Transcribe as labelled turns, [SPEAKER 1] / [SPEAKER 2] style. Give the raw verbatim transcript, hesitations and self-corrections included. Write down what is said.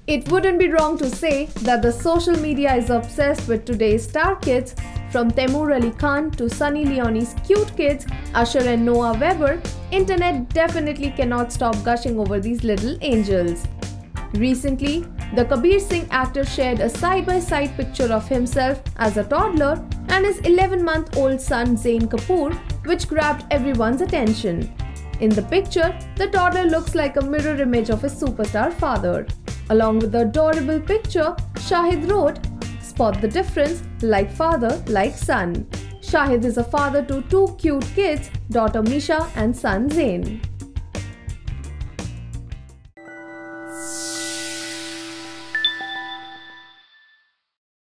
[SPEAKER 1] It wouldn't be wrong to say that the social media is obsessed with today's star kids, from Taimur Ali Khan to Sunny Leone's cute kids, Usher and Noah Weber. Internet definitely cannot stop gushing over these little angels. Recently, the Kabir Singh actor shared a side-by-side picture of himself as a toddler and his eleven-month-old son Shahid Kapoor, which grabbed everyone's attention. In the picture, the toddler looks like a mirror image of his superstar father. Along with the adorable picture, Shahid wrote, "Spot the difference, like father, like son." Shahid is a father to two cute kids, daughter Misha and son Zain.